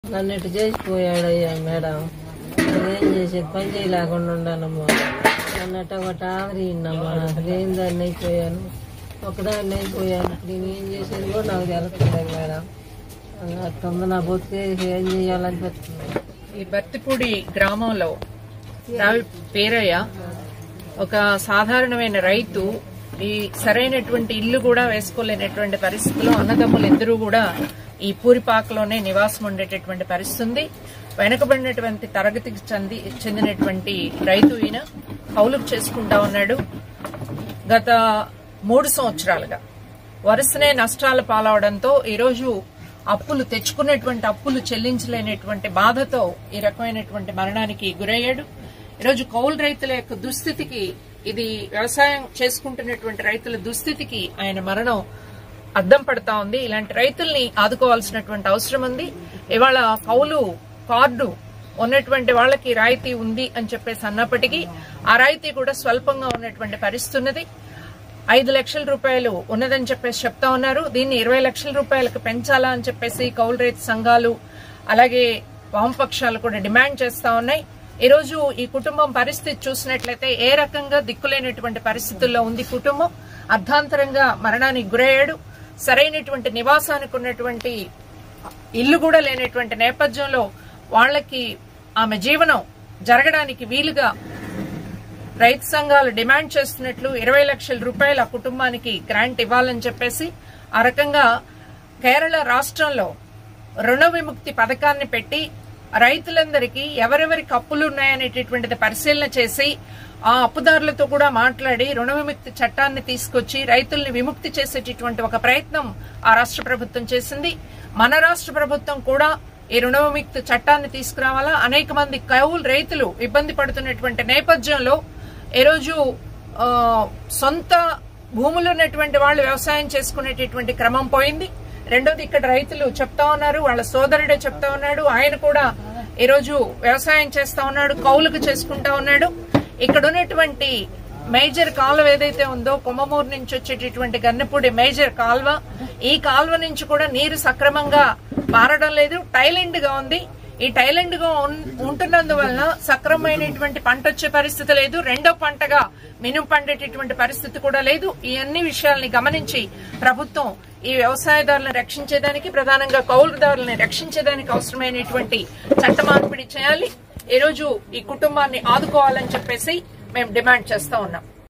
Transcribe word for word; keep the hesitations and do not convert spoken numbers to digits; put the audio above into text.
నన్ను ఇటు చేసిపోయాడయ్యా మేడం. నేనేం చేసేది, పని చేయలేకుండా ఉన్నానమ్మా. నన్నట్టు ఒకటి ఆదరిన్నమ్మా. అసలు ఏం దాన్ని అయిపోయాను, ఒకదాన్ని అయిపోయాను. ఇప్పుడు నేనేం చేసేది కూడా నాకు తెలుస్తుంది మేడం. అట్టుంది నా బతుకే, ఏం చేయాలనిపిస్తుంది. ఈ బర్తిపూడి గ్రామంలో రావి పేరయ్య ఒక సాధారణమైన రైతు. ఈ సరైనటువంటి ఇల్లు కూడా వేసుకోలేనటువంటి పరిస్థితిలో అన్నదమ్ములు ఇద్దరు కూడా ఈ పూరిపాకలోనే నివాసం ఉండేటటువంటి పరిస్థితి ఉంది. వెనకబడినటువంటి తరగతికి చెంది చెందినటువంటి రైతు ఈయన కౌలుకు చేసుకుంటా ఉన్నాడు. గత మూడు సంవత్సరాలుగా వరుసనే నష్టాలు పాలవడంతో ఈరోజు అప్పులు తెచ్చుకున్నటువంటి అప్పులు చెల్లించలేనటువంటి బాధతో ఈ రకమైనటువంటి మరణానికి గురయ్యాడు. ఈరోజు కౌలు రైతుల యొక్క దుస్థితికి, ఇది వ్యవసాయం చేసుకుంటున్నటువంటి రైతుల దుస్థితికి ఆయన మరణం అద్దం పడతా ఉంది. ఇలాంటి రైతుల్ని ఆదుకోవాల్సినటువంటి అవసరం ఉంది. ఇవాళ కౌలు కార్డు ఉన్నటువంటి వాళ్ళకి రాయితీ ఉంది అని చెప్పేసి అన్నప్పటికీ ఆ రాయితీ కూడా స్వల్పంగా ఉన్నటువంటి పరిస్థితి ఉన్నది. ఐదు లక్షల రూపాయలు ఉన్నదని చెప్పేసి చెప్తా ఉన్నారు. దీన్ని ఇరవై లక్షల రూపాయలకు పెంచాలా అని చెప్పేసి కౌలు రైతు సంఘాలు అలాగే వామపక్షాలు కూడా డిమాండ్ చేస్తా ఉన్నాయి. ఈ రోజు ఈ కుటుంబం పరిస్థితి చూసినట్లయితే ఏ రకంగా దిక్కులేనటువంటి పరిస్థితుల్లో ఉంది కుటుంబం. అర్ధాంతరంగా మరణానికి గురయ్యాడు. సరైనటువంటి నివాసానికి ఉన్నటువంటి ఇల్లు కూడా లేనటువంటి నేపథ్యంలో వాళ్లకి ఆమె జీవనం జరగడానికి వీలుగా రైతు సంఘాలు డిమాండ్ చేస్తున్నట్లు ఇరవై లక్షల రూపాయలు ఆ కుటుంబానికి గ్రాంట్ ఇవ్వాలని చెప్పేసి, ఆ రకంగా కేరళ రాష్ట్రంలో రుణ విముక్తి పథకాన్ని పెట్టి రైతులందరికీ ఎవరెవరికి అప్పులు ఉన్నాయనేటటువంటిది పరిశీలన చేసి ఆ అప్పుదారులతో కూడా మాట్లాడి రుణ విముక్తి చట్టాన్ని తీసుకొచ్చి రైతుల్ని విముక్తి చేసేటటువంటి ఒక ప్రయత్నం ఆ రాష్ట్ర ప్రభుత్వం చేసింది. మన రాష్ట్ర ప్రభుత్వం కూడా ఈ రుణ విముక్తి చట్టాన్ని తీసుకురావాలా. అనేక మంది కౌలు రైతులు ఇబ్బంది పడుతున్నటువంటి నేపథ్యంలో ఈరోజు సొంత భూములు ఉన్నటువంటి వాళ్ళు వ్యవసాయం చేసుకునేటటువంటి క్రమం పోయింది. రెండోది, ఇక్కడ రైతులు చెప్తా ఉన్నారు, వాళ్ళ సోదరుడే చెప్తా ఉన్నాడు, ఆయన కూడా ఈరోజు వ్యవసాయం చేస్తా ఉన్నాడు, కౌలుకు చేసుకుంటా ఉన్నాడు. ఇక్కడ ఉన్నటువంటి మేజర్ కాలువ ఏదైతే ఉందో, కొమ్మమూరు నుంచి వచ్చేటటువంటి గన్నెపూడి మేజర్ కాలువ, ఈ కాలువ నుంచి కూడా నీరు సక్రమంగా పారడం లేదు, టైలెండ్ గా ఉంది. ఈ టైలెండ్ గా ఉంటున్నందువలన సక్రమైనటువంటి పంట వచ్చే పరిస్థితి లేదు. రెండో పంటగా మినుము పండేటటువంటి పరిస్థితి కూడా లేదు. ఈ అన్ని విషయాల్ని గమనించి ప్రభుత్వం ఈ వ్యవసాయదారులను రక్షించేదానికి, ప్రధానంగా కౌలుదారులను రక్షించేదానికి అవసరమైనటువంటి చట్ట మార్పిడి చేయాలి. ఈ రోజు ఈ కుటుంబాన్ని ఆదుకోవాలని చెప్పేసి మేము డిమాండ్ చేస్తా ఉన్నాం.